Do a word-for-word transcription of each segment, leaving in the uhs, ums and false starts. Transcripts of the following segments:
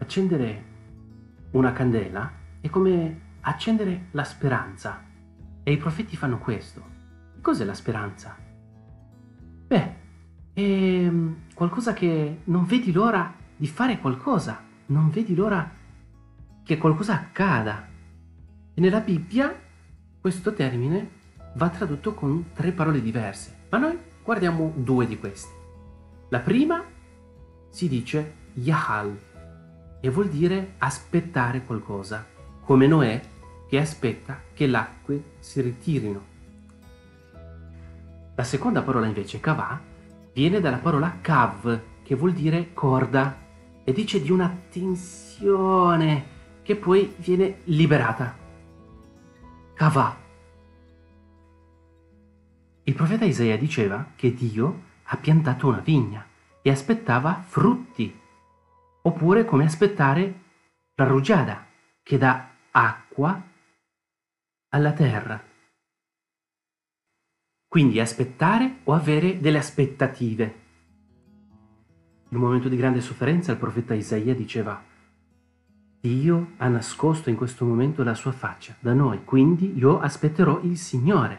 accendere una candela è come accendere la speranza. E i profeti fanno questo. Cos'è la speranza? Beh, è qualcosa che non vedi l'ora di fare qualcosa, non vedi l'ora che qualcosa accada. E nella Bibbia questo termine va tradotto con tre parole diverse, ma noi guardiamo due di queste. La prima si dice Yahal e vuol dire aspettare qualcosa, come Noè che aspetta che le acque si ritirino. La seconda parola invece, kavah, viene dalla parola kav, che vuol dire corda, e dice di una tensione che poi viene liberata. Kavah. Il profeta Isaia diceva che Dio ha piantato una vigna e aspettava frutti, oppure come aspettare la rugiada che dà acqua alla terra. Quindi aspettare o avere delle aspettative. In un momento di grande sofferenza il profeta Isaia diceva: Dio ha nascosto in questo momento la sua faccia da noi, quindi io aspetterò il Signore.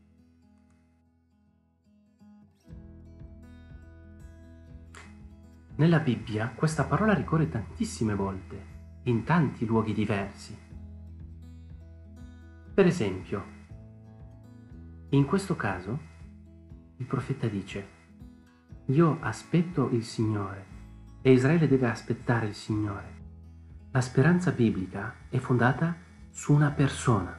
Nella Bibbia questa parola ricorre tantissime volte, in tanti luoghi diversi. Per esempio, in questo caso il profeta dice: io aspetto il Signore e Israele deve aspettare il Signore. La speranza biblica è fondata su una persona.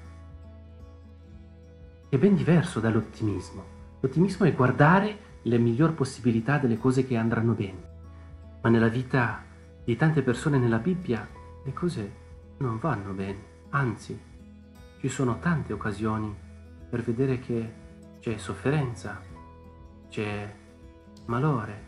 È ben diverso dall'ottimismo. L'ottimismo è guardare le migliori possibilità delle cose che andranno bene. Ma nella vita di tante persone nella Bibbia le cose non vanno bene. Anzi, ci sono tante occasioni per vedere che c'è sofferenza, c'è malore.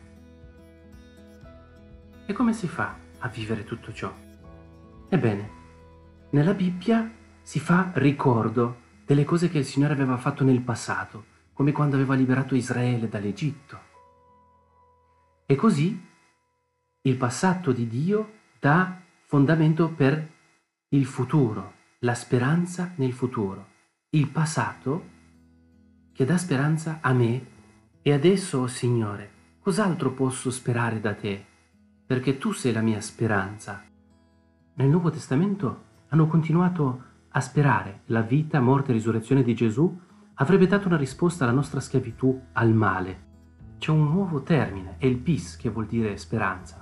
E come si fa a vivere tutto ciò? Ebbene, nella Bibbia si fa ricordo delle cose che il Signore aveva fatto nel passato, come quando aveva liberato Israele dall'Egitto. E così il passato di Dio dà fondamento per il futuro, la speranza nel futuro. Il passato che dà speranza a me. E adesso, oh Signore, cos'altro posso sperare da te? Perché tu sei la mia speranza. Nel Nuovo Testamento hanno continuato a sperare la vita, morte e risurrezione di Gesù avrebbe dato una risposta alla nostra schiavitù al male. C'è un nuovo termine, è il pis, che vuol dire speranza.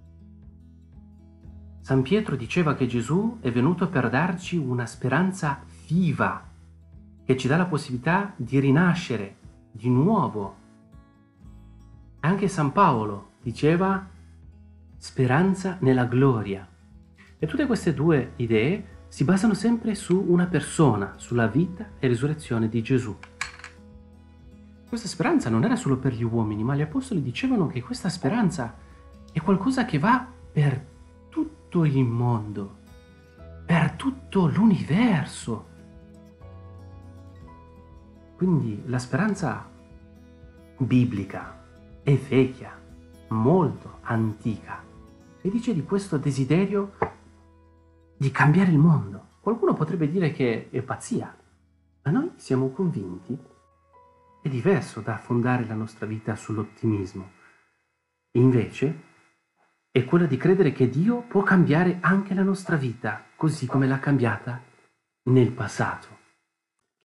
San Pietro diceva che Gesù è venuto per darci una speranza viva, che ci dà la possibilità di rinascere di nuovo. Anche San Paolo diceva speranza nella gloria. E tutte queste due idee si basano sempre su una persona, sulla vita e risurrezione di Gesù. Questa speranza non era solo per gli uomini, ma gli apostoli dicevano che questa speranza è qualcosa che va per tutto il mondo, per tutto l'universo. Quindi la speranza biblica è vecchia, molto antica, e dice di questo desiderio di cambiare il mondo. Qualcuno potrebbe dire che è pazzia, ma noi siamo convinti. È diverso da fondare la nostra vita sull'ottimismo. Invece è quello di credere che Dio può cambiare anche la nostra vita, così come l'ha cambiata nel passato.